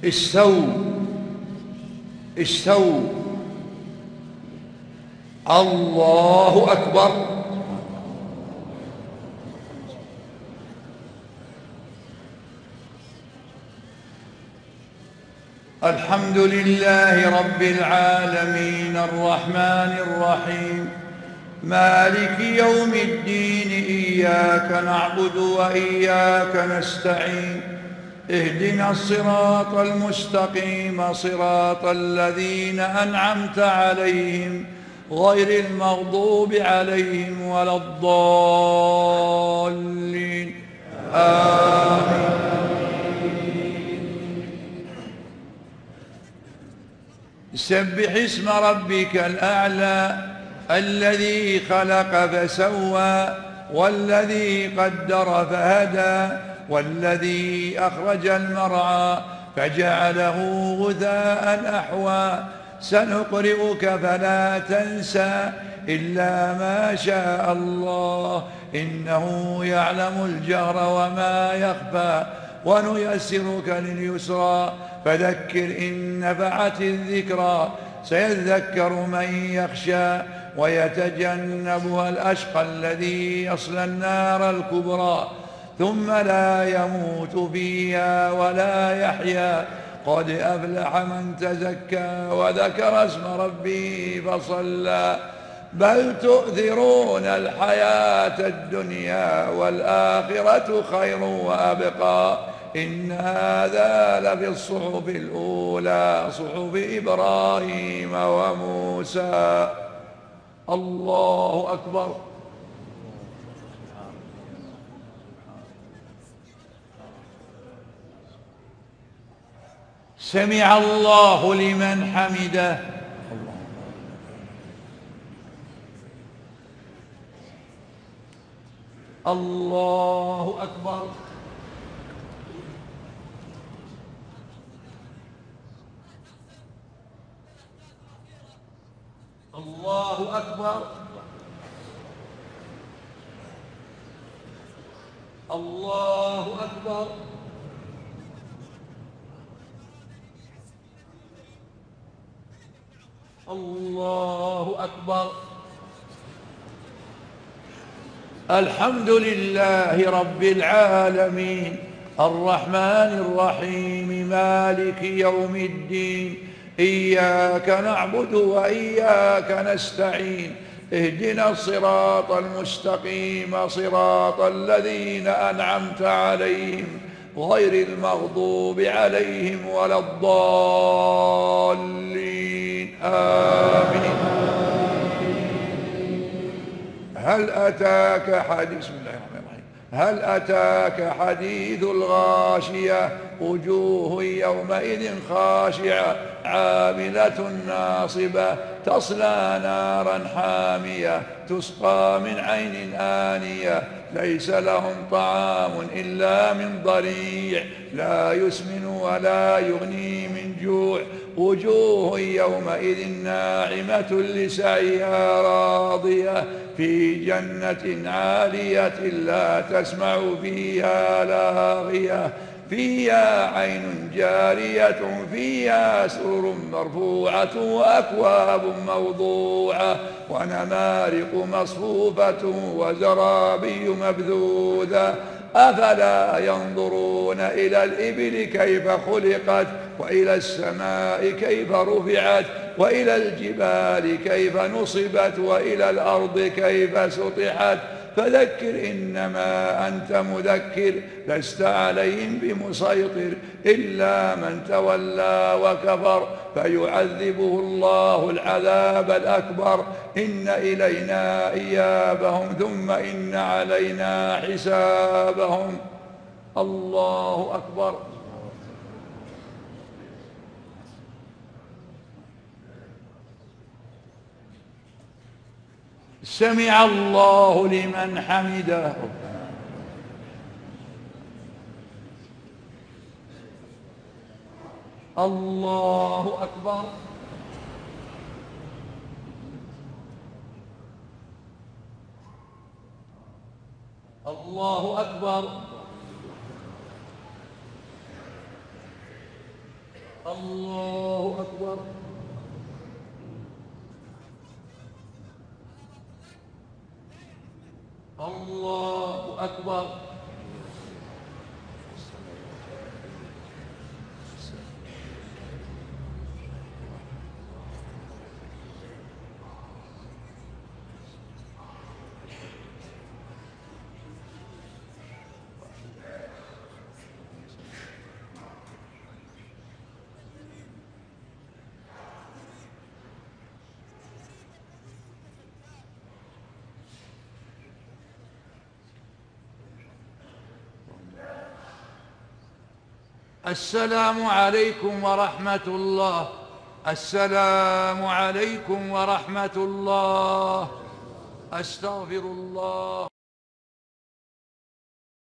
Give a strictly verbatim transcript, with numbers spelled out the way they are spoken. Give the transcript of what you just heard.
استووا استووا. الله أكبر. الحمد لله رب العالمين الرحمن الرحيم مالك يوم الدين. إياك نعبد وإياك نستعين. اهدنا الصراط المستقيم صراط الذين أنعمت عليهم غير المغضوب عليهم ولا الضالين. آمين. سبح اسم ربك الأعلى الذي خلق فسوى والذي قدر فهدى والذي أخرج المرعى فجعله غثاء أحوى. سنقرئك فلا تنسى إلا ما شاء الله إنه يعلم الجهر وما يخفى. ونيسرك لليسرى فذكر إن نفعت الذكرى. سيذكر من يخشى ويتجنبها الأشقى الذي يصلى النار الكبرى ثم لا يموت فيها ولا يحيا. قد أفلح من تزكى وذكر اسم ربه فصلى. بل تؤثرون الحياة الدنيا والآخرة خير وأبقى. إن هذا لفي الصحف الأولى صحف إبراهيم وموسى. الله أكبر. سمع الله لمن حمده. الله أكبر. الله أكبر. الله أكبر. الله أكبر. الحمد لله رب العالمين الرحمن الرحيم مالك يوم الدين. إياك نعبد وإياك نستعين. اهدنا الصراط المستقيم صراط الذين أنعمت عليهم غير المغضوب عليهم ولا الضالين. آمين. هل أتاك حديث بسم الله الرحمن الرحيم هل أتاك حديث الغاشية وجوه يومئذ خاشعة عاملة ناصبة تصلى نارا حامية تسقى من عين آنية ليس لهم طعام إلا من ضريع لا يسمن ولا يغني من جوع. وجوه يومئذ ناعمة لسعيها راضية في جنة عالية لا تسمع فيها لاغية فيها عين جارية فيها سرر مرفوعة وأكواب موضوعة ونمارق مصفوفة وزرابي مبثوثة. أفلا ينظرون إلى الإبل كيف خلقت وإلى السماء كيف رفعت وإلى الجبال كيف نصبت وإلى الأرض كيف سطحت. فذكر إنما أنت مذكر لست عليهم بمسيطر إلا من تولى وكفر فيعذبه الله العذاب الأكبر. إن إلينا إيابهم ثم إن علينا حسابهم. الله أكبر. سمع الله لمن حمده. الله أكبر. الله أكبر. الله أكبر. الله أكبر. السلام عليكم ورحمة الله. السلام عليكم ورحمة الله. أستغفر الله.